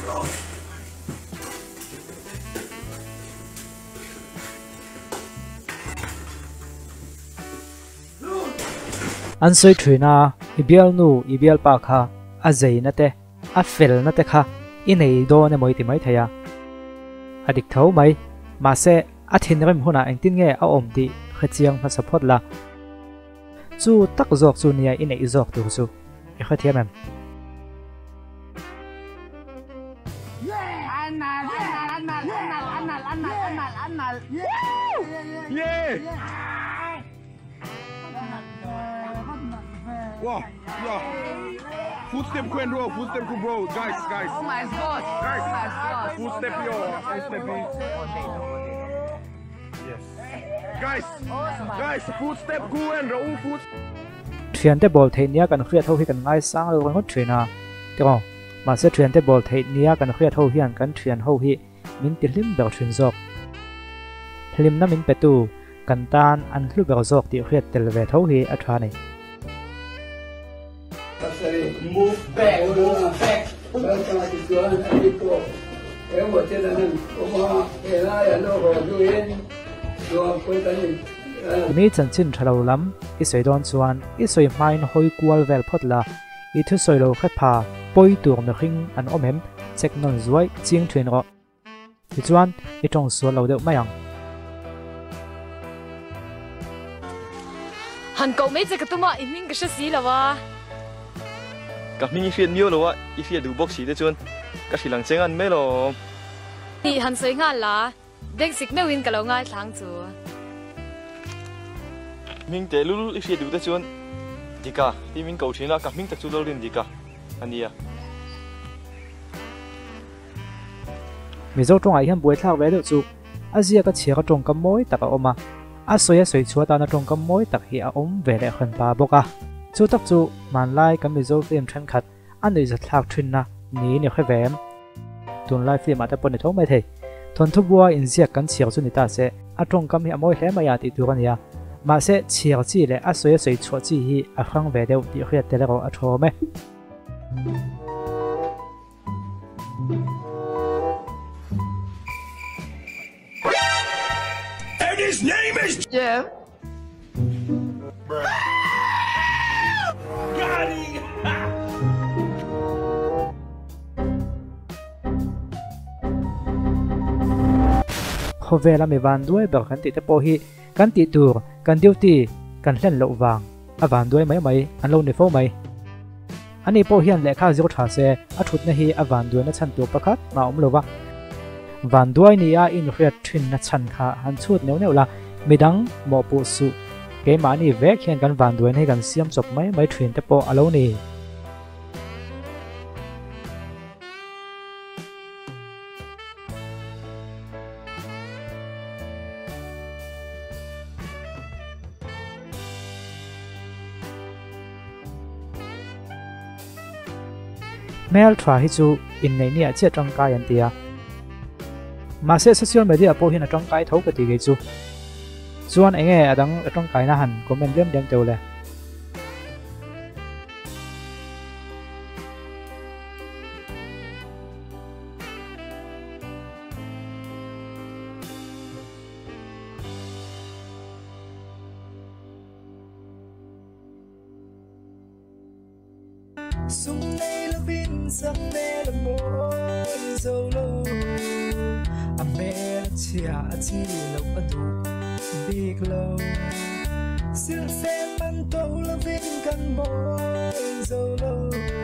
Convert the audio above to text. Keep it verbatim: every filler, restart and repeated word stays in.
An soi thina ibial nu ibial pa kha a zei na te a fel na te kha i nei do ne moi ti mai thaya adik thau mai ma se a thin rem huna ang tin nge a om ti khachiang ma support la chu tak zok chu nia i nei zok tu chu e khathia mem Wow, yeah. Footstep Queen bro, footstep ku bro, guys, guys. Oh my god, guys, oh my god. Footstep yo, footstep me. Yes. Guys, guys, footstep ku and ro foot. Thian te bol thei nia kan khria tho hi kan ngai sang lo kan thina. Teko, ma se thian te bol thei nia kan khria tho hian kan thian ho hi min ti hlim ber thin zok. Hlim na min petu kan tan an hlu ber zok ti khriat tel ve tho hi a thwa nei. Move back, move back. Basta que tu anda ali com. Eu vou te dar como ela é novo, do ele. Do coisa ali. Mi chan chin thalo lam i soi don chuan i soi main hoi kwal vel photla i thu soi lo khat pha poi tur me khing an omem chek non zuai ching thrin ro ti chuan i tong su lo deuh mayang han ko me che ka tuma i ming ka si lawa ka mini fiat mio lo wa i fiat du box si de chuan ka silang chengan me lo ni han soi nga la dek sik me win ka lo ngai thang chu Ming te lulu i fiat du de chuan dika ti min ko thina ka ming ta chu lo rin dika ania mi zo tong ai hian buai thlak ve deuh chu azia ka chia ka tong ka moi tak a oma a soya soi chua ta na tong ka moi tak hi a om ve le khan pa boka chu tak chu man lai ka mi zo film than khat an nei za thlak thin na ni ni khe vem tun lai film ata pon ne thong mai thei thon thu bua in zia kan chiar chu ni ta se a tong kam hi a moi hle ma ya ti tu kan ya ma se chiar chi le a soya soi chua chi hi a khang ve deuh ti khriat te le ro a tho me And his name is Yeah. Got him. kho ve la mi van duai ber kan ti te po hi kan ti tur kan duty kan hlen lo wang a van duai mai mai an lo ni fo mai ani po hian le kha zir tha se a thut na hi a van duai na chan tu pakhat ma om lo wa van duai ni a in hriat thin na chan kha han chut neu neu la midang mo pu su ke ma ni ve khian kan van duai nei kan siam chop mai mai thin te po alo ni Mel thwa hi chu in nei nia che tang kai an tia ma se social media po hin atang kai thau ka ti ge chu chuan enge adang atang kai na han comment lem deng teu le Sung nay la bin sắc mê la môi dâu lâu a mê la chia chi lâu a du big lâu sil phê man tâu la vin căn môi dâu lâu